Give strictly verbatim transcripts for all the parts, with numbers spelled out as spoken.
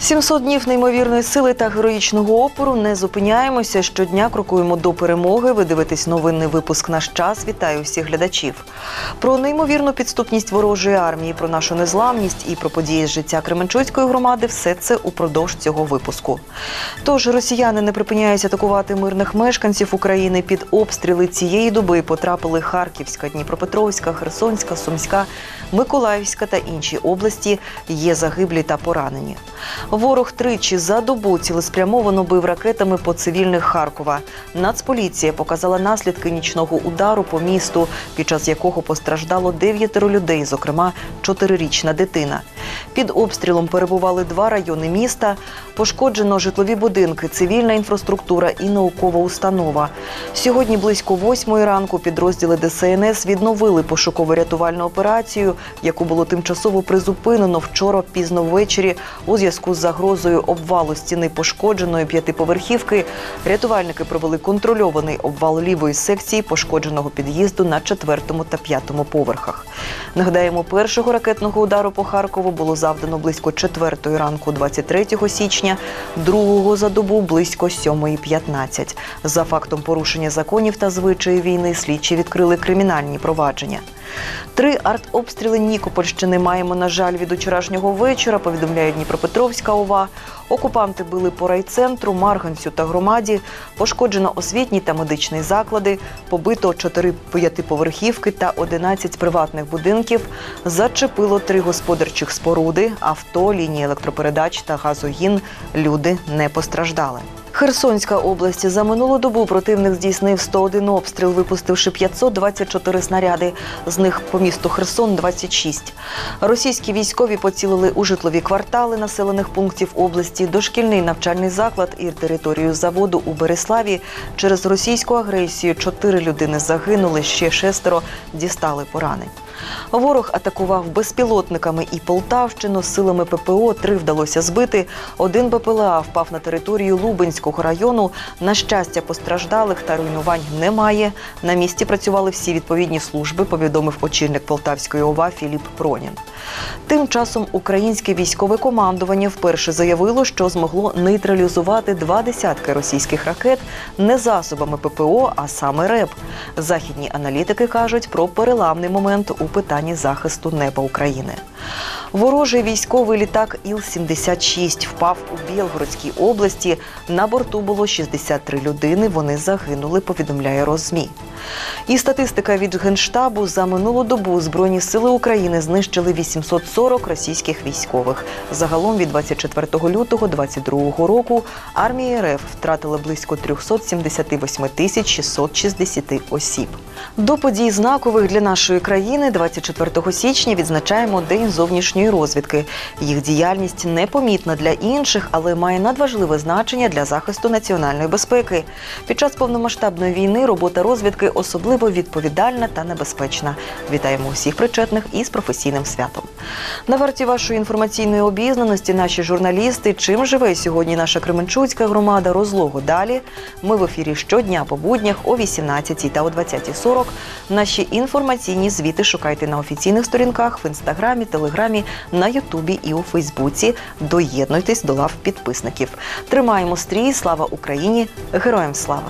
сімсот днів неймовірної сили та героїчного опору. Не зупиняємося. Щодня крокуємо до перемоги. Ви дивитесь новинний випуск «Наш час». Вітаю всіх глядачів. Про неймовірну підступність ворожої армії, про нашу незламність і про події з життя Кременчуцької громади – все це упродовж цього випуску. Тож росіяни не припиняють атакувати мирних мешканців України. Під обстріли цієї доби потрапили Харківська, Дніпропетровська, Херсонська, Сумська, Миколаївська та інші області. Є загиблі та поранені. Ворог тричі за добу цілеспрямовано бив ракетами по цивільних Харкова. Нацполіція показала наслідки нічного удару по місту, під час якого постраждало дев'ятеро людей, зокрема чотирирічна дитина. Під обстрілом перебували два райони міста, пошкоджено житлові будинки, цивільна інфраструктура і наукова установа. Сьогодні близько восьмої ранку підрозділи Де Се Ен Ес відновили пошуково-рятувальну операцію, яку було тимчасово призупинено вчора пізно ввечері у зв'язку з загрозою обвалу стіни пошкодженої п'ятиповерхівки. Рятувальники провели контрольований обвал лівої секції пошкодженого під'їзду на четвертому та п'ятому поверхах. Нагадаємо, першого ракетного удару по Харкову було завдано близько четвертої ранку двадцять третього січня, другого за добу близько сьомої п'ятнадцять. За фактом порушення законів та звичаїв війни слідчі відкрили кримінальні провадження. Три артобстріли Нікопольщини маємо, на жаль, від вчорашнього вечора, повідомляє Дніпропетровська О В А. Окупанти били по райцентру, Марганцю та громаді, пошкоджено освітні та медичні заклади, побито чотири п'ятиповерхівки та одинадцять приватних будинків, зачепило три господарчих споруди, авто, лінії електропередач та газогін. Люди не постраждали. Херсонська область. За минулу добу противник здійснив сто один обстріл, випустивши п'ятсот двадцять чотири снаряди. З них по місту Херсон – двадцять шість. Російські військові поцілили у житлові квартали населених пунктів області, дошкільний навчальний заклад і територію заводу у Береславі. Через російську агресію чотири людини загинули, ще шестеро дістали поранень. Ворог атакував безпілотниками і Полтавщину. Силами Пе Пе О три вдалося збити. Один Бе Пе Еле А впав на територію Лубенського району. На щастя, постраждалих та руйнувань немає. На місці працювали всі відповідні служби, повідомив очільник Полтавської О В А Філіп Пронін. Тим часом українське військове командування вперше заявило, що змогло нейтралізувати два десятки російських ракет не засобами Пе Пе О, а саме РЕБ. Західні аналітики кажуть про переламний момент у питанні захисту неба України. Ворожий військовий літак Іл сімдесят шість впав у Білгородській області. На борту було шістдесят три людини, вони загинули, повідомляє Розмі. І статистика від Генштабу: за минулу добу Збройні сили України знищили вісімсот сорок російських військових. Загалом від двадцять четвертого лютого двадцять другого року армія Ер Еф втратила близько триста сімдесят вісім тисяч шістсот шістдесят осіб. До подій знакових для нашої країни двадцять четвертого січня відзначаємо День зовнішньої розвідки. Їх діяльність непомітна для інших, але має надважливе значення для захисту національної безпеки. Під час повномасштабної війни робота розвідки особливо відповідальна та небезпечна. Вітаємо усіх причетних із професійним святом. На варті вашої інформаційної обізнаності наші журналісти. Чим живе сьогодні наша Кременчуцька громада? Розлогу далі. Ми в ефірі щодня по буднях о вісімнадцятій та о двадцятій сорок. Наші інформаційні звіти шукайте на офіційних сторінках в Інстаграмі, Телеграмі, на Ютубі і у Фейсбуці. Доєднуйтесь до лав підписників. Тримаємо стрій. Слава Україні! Героям слава!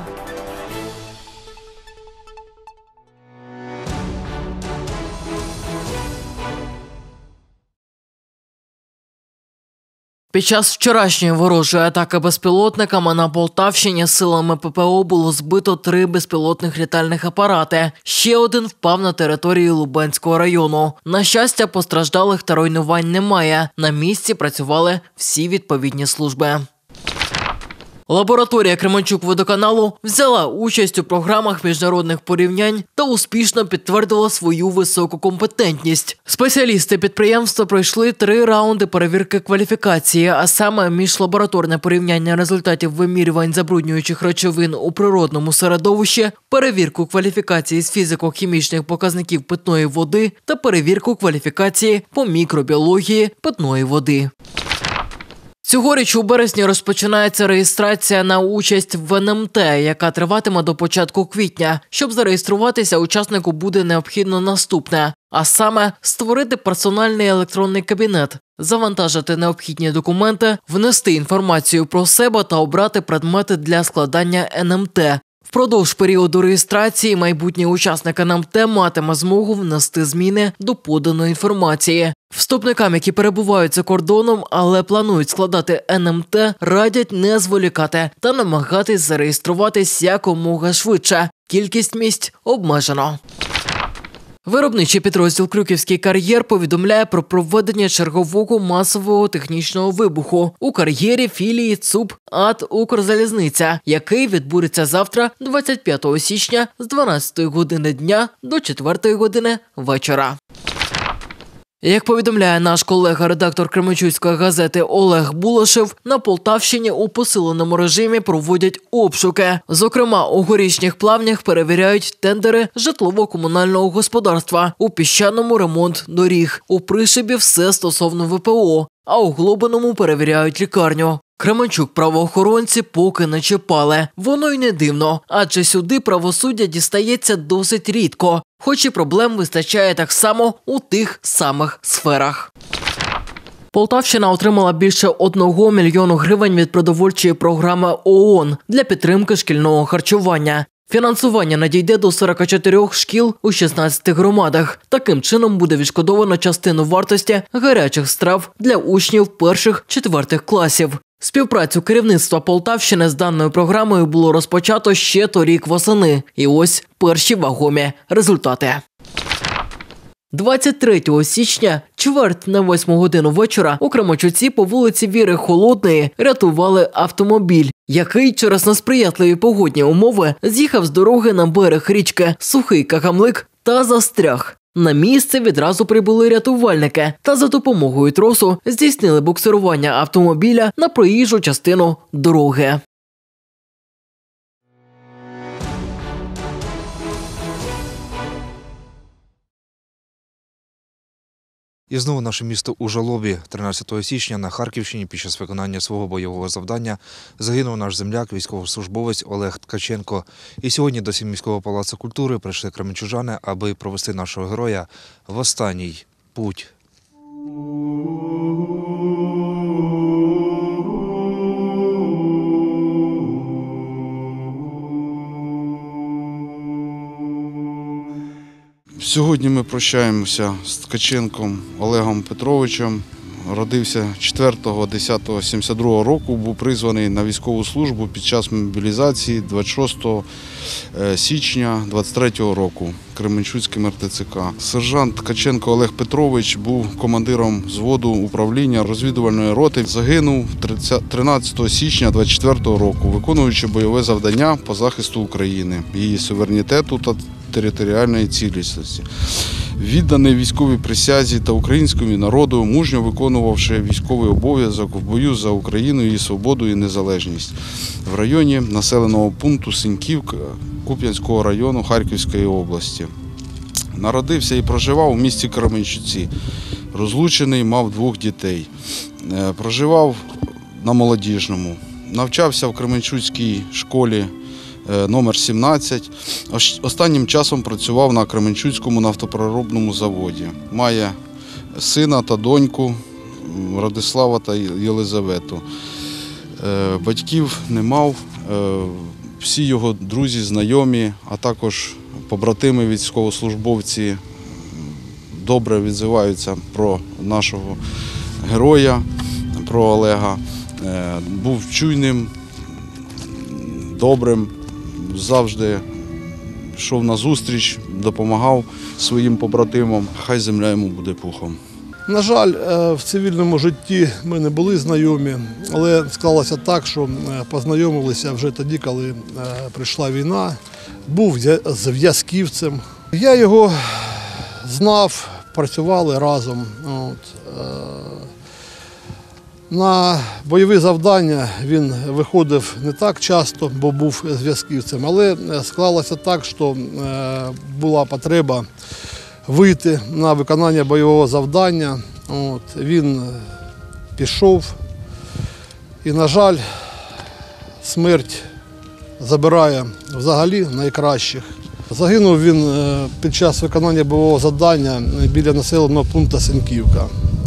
Під час вчорашньої ворожої атаки безпілотниками на Полтавщині силами Пе Пе О було збито три безпілотних літальних апарати. Ще один впав на території Лубенського району. На щастя, постраждалих та руйнувань немає. На місці працювали всі відповідні служби. Лабораторія Кременчук-водоканалу взяла участь у програмах міжнародних порівнянь та успішно підтвердила свою високу компетентність. Спеціалісти підприємства пройшли три раунди перевірки кваліфікації, а саме міжлабораторне порівняння результатів вимірювань забруднюючих речовин у природному середовищі, перевірку кваліфікації з фізико-хімічних показників питної води та перевірку кваліфікації по мікробіології питної води. Цьогоріч у березні розпочинається реєстрація на участь в ен ем те, яка триватиме до початку квітня. Щоб зареєструватися, учаснику буде необхідно наступне, а саме створити персональний електронний кабінет, завантажити необхідні документи, внести інформацію про себе та обрати предмети для складання ен ем те. Впродовж періоду реєстрації майбутній учасник ен ем те матиме змогу внести зміни до поданої інформації. Вступникам, які перебувають за кордоном, але планують складати ен ем те, радять не зволікати та намагатись зареєструватись якомога швидше. Кількість місць обмежено. Виробничий підрозділ «Крюківський кар'єр» повідомляє про проведення чергового масового технічного вибуху у кар'єрі філії ЦУП АТ «Укрзалізниця», який відбудеться завтра, двадцять п'ятого січня, з дванадцятої години дня до четвертої години вечора. Як повідомляє наш колега-редактор Кременчуцької газети Олег Булашев, на Полтавщині у посиленому режимі проводять обшуки. Зокрема, у Горішніх Плавнях перевіряють тендери житлово-комунального господарства, у Піщаному – ремонт доріг, у Пришибі – все стосовно ве пе о, а у Глобиному перевіряють лікарню. Кременчук правоохоронці поки не чіпали. Воно й не дивно, адже сюди правосуддя дістається досить рідко, хоч і проблем вистачає так само у тих самих сферах. Полтавщина отримала більше одного мільйону гривень від продовольчої програми о о ен для підтримки шкільного харчування. Фінансування надійде до сорока чотирьох шкіл у шістнадцяти громадах. Таким чином буде відшкодовано частину вартості гарячих страв для учнів перших-четвертих класів. Співпрацю керівництва Полтавщини з даною програмою було розпочато ще торік восени. І ось перші вагомі результати. двадцять третього січня, чверть на восьму годину вечора, у Кременчуці по вулиці Віри Холодної рятували автомобіль, який через несприятливі погодні умови з'їхав з дороги на берег річки Сухий Кагамлик та застряг. На місце відразу прибули рятувальники та за допомогою тросу здійснили буксирування автомобіля на проїжджу частину дороги. І знову наше місто у жалобі. тринадцятого січня на Харківщині під час виконання свого бойового завдання загинув наш земляк, військовослужбовець Олег Ткаченко. І сьогодні до Сімейського палацу культури прийшли кременчужани, аби провести нашого героя в останній путь. Сьогодні ми прощаємося з Ткаченком Олегом Петровичем. Родився четвертого десятого сімдесят другого року, був призваний на військову службу під час мобілізації двадцять шостого січня двадцять третього року Кременчуцьким ер те це ка. Сержант Ткаченко Олег Петрович був командиром взводу управління розвідувальної роти. Загинув тринадцятого січня двадцять четвертого року, виконуючи бойове завдання по захисту України, її суверенітету та територіальної цілісності. Відданий військовій присязі та українському народу, мужньо виконувавши військовий обов'язок в бою за Україну, її свободу і незалежність в районі населеного пункту Синьківка Куп'янського району Харківської області. Народився і проживав у місті Кременчуці. Розлучений, мав двох дітей. Проживав на Молодіжному. Навчався в Кременчуцькій школі номер сімнадцять. Останнім часом працював на Кременчуцькому нафтопереробному заводі. Має сина та доньку Радислава та Єлизавету. Батьків не мав. Всі його друзі, знайомі, а також побратими військовослужбовці добре відзиваються про нашого героя, про Олега. Був чуйним, добрим, завжди йшов на зустріч, допомагав своїм побратимам. Хай земля йому буде пухом. На жаль, в цивільному житті ми не були знайомі, але склалося так, що познайомилися вже тоді, коли прийшла війна. Був зв'язківцем. Я його знав, працювали разом. От. На бойові завдання він виходив не так часто, бо був зв'язківцем, але склалося так, що була потреба вийти на виконання бойового завдання. От, він пішов І, на жаль, смерть забирає взагалі найкращих. Загинув він під час виконання бойового завдання біля населеного пункту Сенківка.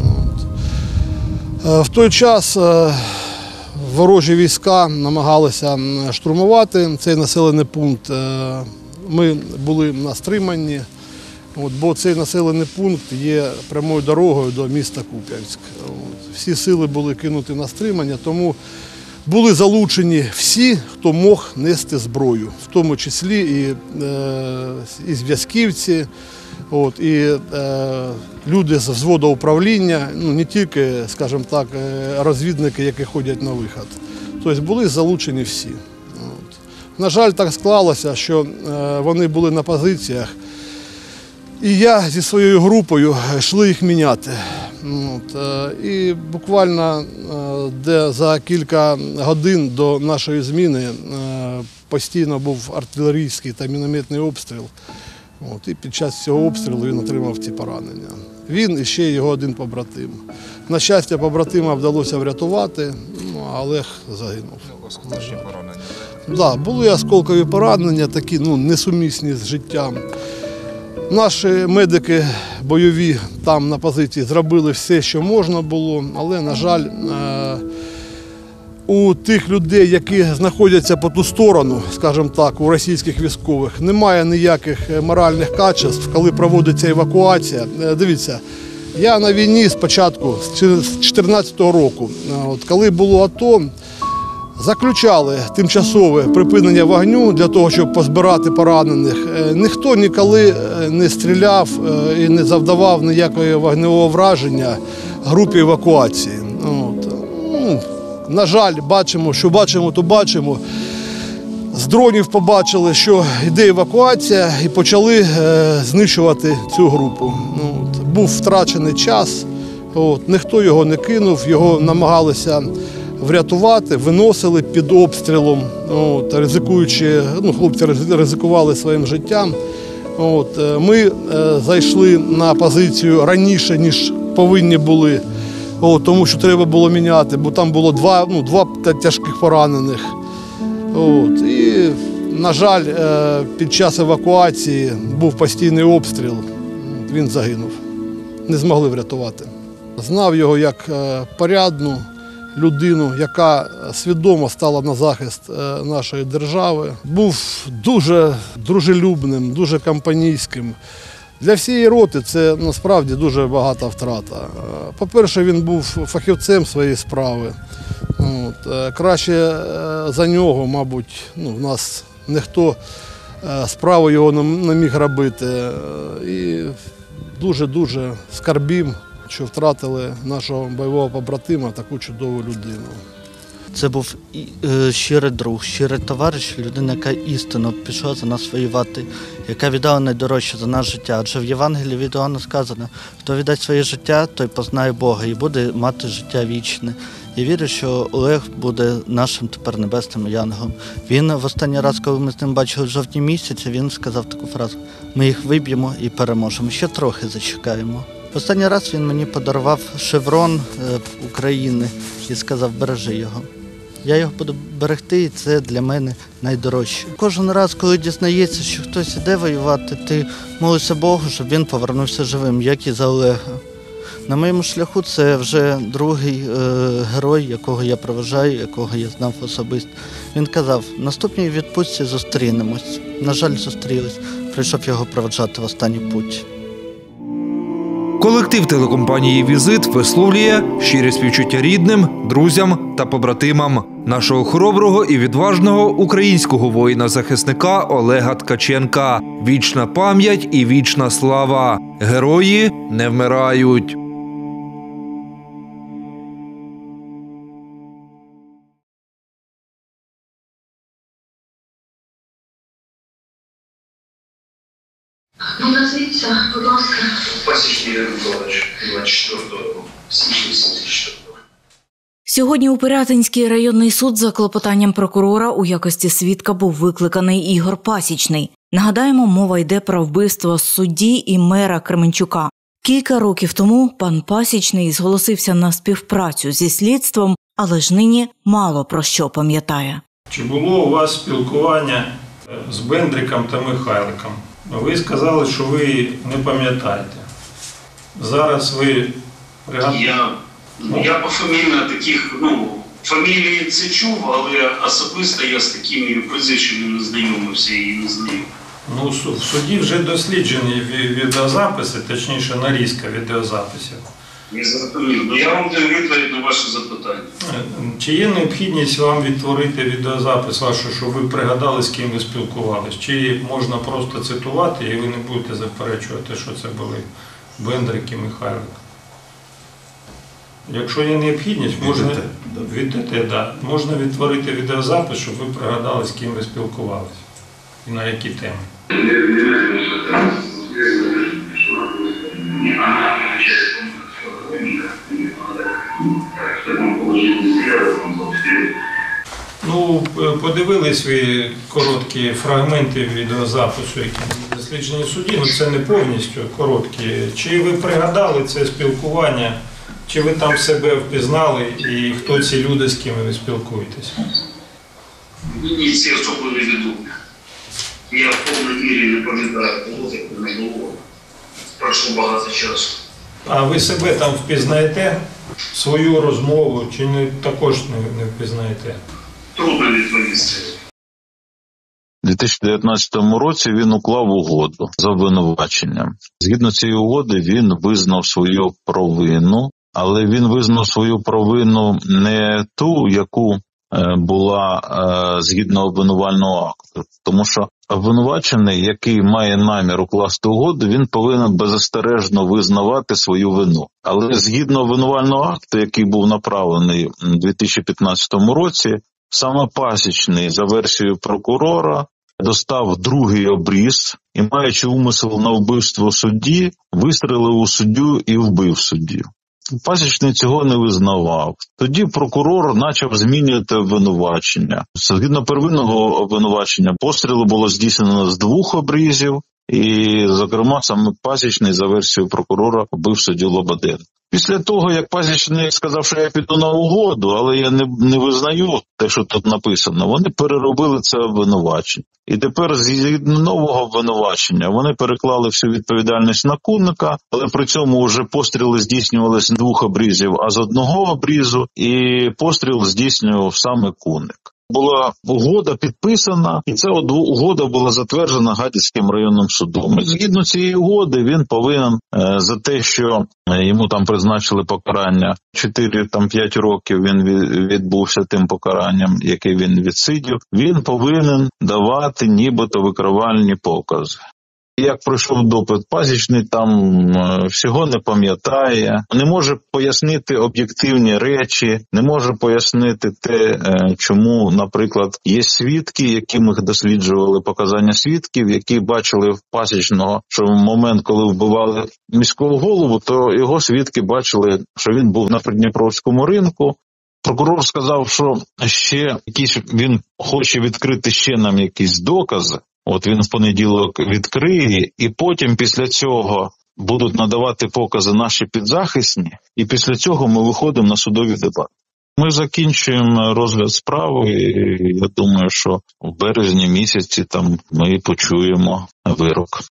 В той час ворожі війська намагалися штурмувати цей населений пункт. Ми були на стриманні, бо цей населений пункт є прямою дорогою до міста Куп'янськ. Всі сили були кинуті на стримання, тому були залучені всі, хто мог нести зброю, в тому числі і, е, і зв'язківці, от, і е, люди з взводу управління, ну, не тільки, скажімо так, розвідники, які ходять на вихід. Тобто були залучені всі. От. На жаль, так склалося, що е, вони були на позиціях, і я зі своєю групою йшли їх міняти. От, і буквально де за кілька годин до нашої зміни постійно був артилерійський та мінометний обстріл. От, і під час цього обстрілу він отримав ці поранення. Він і ще його один побратим. На щастя, побратима вдалося врятувати, ну, а Олег загинув. Осколкові поранення? Так, да, були осколкові поранення, такі ну, несумісні з життям. Наші медики бойові там на позиції зробили все, що можна було, але, на жаль, у тих людей, які знаходяться по ту сторону, скажімо так, у російських військових, немає ніяких моральних качеств, коли проводиться евакуація. Дивіться, я на війні спочатку, з дві тисячі чотирнадцятого року, от, коли було АТО, заключали тимчасове припинення вогню для того, щоб позбирати поранених. Ніхто ніколи не стріляв і не завдавав ніякого вогневого враження групі евакуації. От. Ну, на жаль, бачимо, що бачимо, то бачимо. З дронів побачили, що йде евакуація, і почали знищувати цю групу. От. Був втрачений час, от. Ніхто його не кинув, його намагалися врятувати, виносили під обстрілом, от, ризикуючи, ну, хлопці ризикували своїм життям. От, ми е, зайшли на позицію раніше, ніж повинні були, от, тому що треба було міняти, бо там було два, ну, два тяжких поранених. От, і, на жаль, е, під час евакуації був постійний обстріл, він загинув. Не змогли врятувати. Знав його як е, порядну людину, яка свідомо стала на захист нашої держави. Був дуже дружелюбним, дуже компанійським. Для всієї роти це насправді дуже багата втрата. По-перше, він був фахівцем своєї справи. От. Краще за нього, мабуть, ну, в нас ніхто справу його не міг робити. І дуже-дуже скарбім, що втратили нашого бойового побратима, таку чудову людину. Це був щирий друг, щирий товариш, людина, яка істинно пішла за нас воювати, яка віддала найдорожче за нас життя. Адже в Євангелії від Іоанна сказано, хто віддасть своє життя, той познає Бога і буде мати життя вічне. Я вірю, що Олег буде нашим тепер небесним янголом. Він в останній раз, коли ми з ним бачили в жовтні місяці, він сказав таку фразу: ми їх виб'ємо і переможемо, ще трохи зачекаємо. Останній раз він мені подарував шеврон України і сказав: бережи його. Я його буду берегти, і це для мене найдорожче. Кожен раз, коли дізнається, що хтось іде воювати, ти молишся Богу, щоб він повернувся живим, як і за Олега. На моєму шляху це вже другий е, герой, якого я проважаю, якого я знав особисто. Він казав: в наступній відпустці зустрінемось. На жаль, зустрілись. Прийшов його проведжати в останній путь. Колектив телекомпанії «Візит» висловлює щирі співчуття рідним, друзям та побратимам нашого хороброго і відважного українського воїна-захисника Олега Ткаченка. Вічна пам'ять і вічна слава. Герої не вмирають. Ну, назвіться, будь ласка. Пасічний Ігор Миколаївич, двадцять четвертого січня сімдесят четвертого. Сьогодні у Пирятинський районний суд за клопотанням прокурора у якості свідка був викликаний Ігор Пасічний. Нагадаємо, мова йде про вбивство судді і мера Кременчука. Кілька років тому пан Пасічний зголосився на співпрацю зі слідством, але ж нині мало про що пам'ятає. Чи було у вас спілкування з Бендриком та Михайликом? Ви сказали, що ви не пам'ятаєте. Зараз ви пригадуєте? Я, ну, я пофамільно таких, ну, фамілії це чув, але особисто я з такими прізвищами не знайомився і не знаю. Ну, в суді вже досліджені відеозаписи, точніше нарізка відеозаписів. Я зрозумів. Ну, я вам даю відповідь на ваше запитання. Чи є необхідність вам відтворити відеозапис вашу, щоб ви пригадали, з ким ви спілкувалися? Чи можна просто цитувати і ви не будете заперечувати, що це були Бендрик і Михайлик? Якщо є необхідність, можна, від ТТ, да. можна відтворити відеозапис, щоб ви пригадали, з ким ви спілкувалися і на які теми. Ну, подивились ви короткі фрагменти відеозапису, які були досліджені в суді, ну це не повністю короткі. Чи ви пригадали це спілкування, чи ви там себе впізнали і хто ці люди, з ким ви спілкуєтесь? Мені ці особи не відомі. Я в повній мірі не пам'ятаю, було таке не було. Пройшло багато часу. А ви себе там впізнаєте? Свою розмову, чи не, також не, не впізнаєте? Трудно відповісти. У дві тисячі дев'ятнадцятому році він уклав угоду з обвинуваченням. Згідно цієї угоди він визнав свою провину, але він визнав свою провину не ту, яку була згідно обвинувального акту. Тому що обвинувачений, який має намір укласти угоду, він повинен беззастережно визнавати свою вину. Але згідно обвинувального акту, який був направлений у дві тисячі п'ятнадцятому році, саме Пасічний, за версією прокурора, достав другий обріз і, маючи умисел на вбивство судді, вистрелив у суддю і вбив суддю. Пасічний цього не визнавав. Тоді прокурор почав змінювати обвинувачення. Згідно первинного обвинувачення, постріли було здійснено з двох обрізів, і, зокрема, саме Пасічний, за версією прокурора, вбив суддю Лободенка. Після того, як Пасічний сказав, що я піду на угоду, але я не, не визнаю те, що тут написано, вони переробили це обвинувачення. І тепер з нового обвинувачення вони переклали всю відповідальність на Кунника, але при цьому вже постріли здійснювалися з двох обрізів, а з одного обрізу, і постріл здійснював саме Кунник. Була угода підписана, і ця угода була затверджена Гадяцьким районним судом. І згідно цієї угоди він повинен е, за те, що йому там призначили покарання чотири-п'ять років, він відбувся тим покаранням, яке він відсидів, він повинен давати нібито викривальні покази. Як пройшов допит, Пасічний там всього не пам'ятає, не може пояснити об'єктивні речі, не може пояснити те, чому, наприклад, є свідки, які ми досліджували показання свідків, які бачили в Пасічного, що в момент, коли вбивали міського голову, то його свідки бачили, що він був на Придніпровському ринку. Прокурор сказав, що ще якісь він хоче відкрити ще нам якісь докази. От він в понеділок відкриє, і потім після цього будуть надавати покази наші підзахисні, і після цього ми виходимо на судові дебати. Ми закінчуємо розгляд справи, і я думаю, що в березні місяці там ми почуємо вирок.